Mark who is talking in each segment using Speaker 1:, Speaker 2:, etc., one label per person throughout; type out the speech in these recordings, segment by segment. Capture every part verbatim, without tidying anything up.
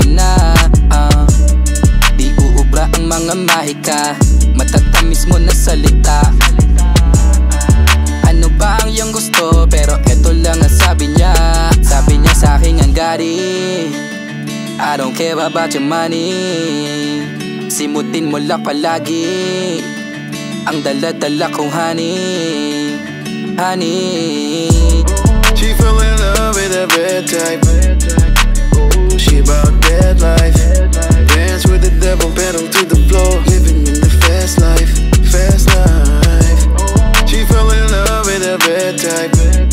Speaker 1: na uh, di uubra ang mga mahika, matatamis mo na salita. Ano ba ang iyong gusto? Pero eto lang ang sabi niya. Sabi niya sa'kin ang gari, I don't care about your money. Simutin mo lang palagi ang dala-dala kong honey, honey.
Speaker 2: She fell in love with a bad type. She about that life. Dance with the devil, pedal to the floor. Living in the fast life, fast life. She fell in love with a bad type.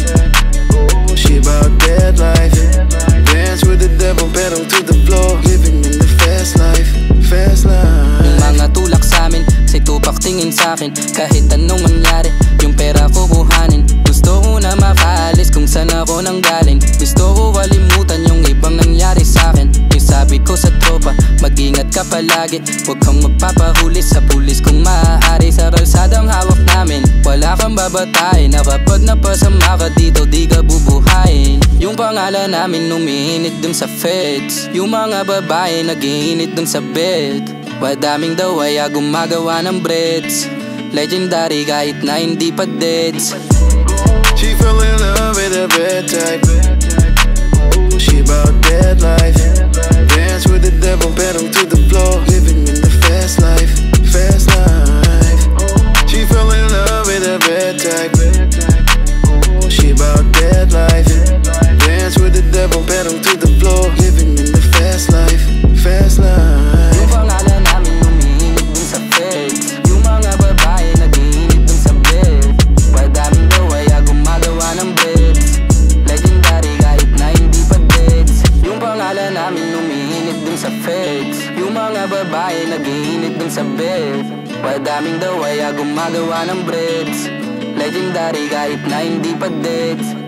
Speaker 2: She about that life. Dance with the devil, pedal to the floor. Living in the fast life, fast life.
Speaker 1: Yung mga tulak sa'min, si Tupac tingin sa'kin. Kahit anong mangyari, yung pera ko kuhanin. Gusto ko na makaalis kung saan ako nanggaling. Gusto ko kalimutan yung ibang nangyari sa'kin. Yung sabi ko sa tropa, mag-ingat ka palagi. Huwag kang magpapahuli sa pulis kung maaari. Sa kalsadang hawak namin, wala kang babatayin. Na kapag napasama ka dito, di ka bubuhayin. Yung pangalan namin umiinit dun sa feds. Yung mga babae nag-iinit dun sa bed. Madaming daw ay gumagawa ng breads. Legendary kahit na hindi pa deads.
Speaker 2: She fell in love with a bad type. She about that life. Dance with the devil, pedal to the floor. Living in the fast life, fast life. She fell in love with a bad type. She about that life. Dance with the devil, pedal to the floor. Living in the fast life, fast life.
Speaker 1: Yung pangalan namin umiinit dun sa feds. Yung mga babae nag-iinit dun sa bed. Madaming daw ay gumagawa ng breads. Legendary kahit na hindi pa deads. Yung pangalan namin umiinit dun sa feds. Yung mga babae nag-iinit dun sa bed. Madaming daw ay gumagawa ng breads. Legendary kahit na hindi pa deads.